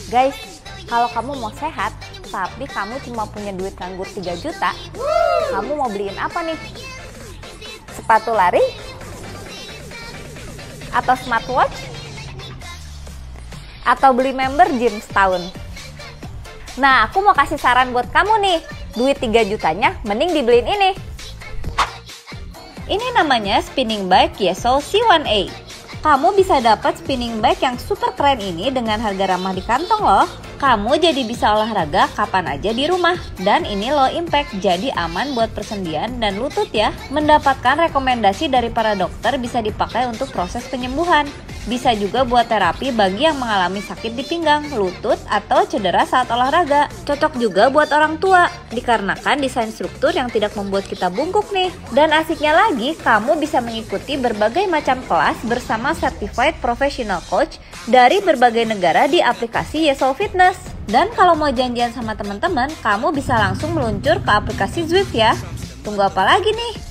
Guys, kalau kamu mau sehat, tapi kamu cuma punya duit nganggur 3 juta, kamu mau beliin apa nih? Sepatu lari? Atau smartwatch? Atau beli member gym setahun? Nah, aku mau kasih saran buat kamu nih. Duit 3 jutanya mending dibeliin ini. Ini namanya spinning bike Yeso C1A. Kamu bisa dapat spinning bike yang super keren ini dengan harga ramah di kantong loh. Kamu jadi bisa olahraga kapan aja di rumah. Dan ini low impact, jadi aman buat persendian dan lutut ya. Mendapatkan rekomendasi dari para dokter bisa dipakai untuk proses penyembuhan. Bisa juga buat terapi bagi yang mengalami sakit di pinggang, lutut, atau cedera saat olahraga. Cocok juga buat orang tua, dikarenakan desain struktur yang tidak membuat kita bungkuk nih. Dan asiknya lagi, kamu bisa mengikuti berbagai macam kelas bersama certified professional coach dari berbagai negara di aplikasi Yeso Fitness. Dan kalau mau janjian sama teman-teman, kamu bisa langsung meluncur ke aplikasi Zwift ya. Tunggu apa lagi nih?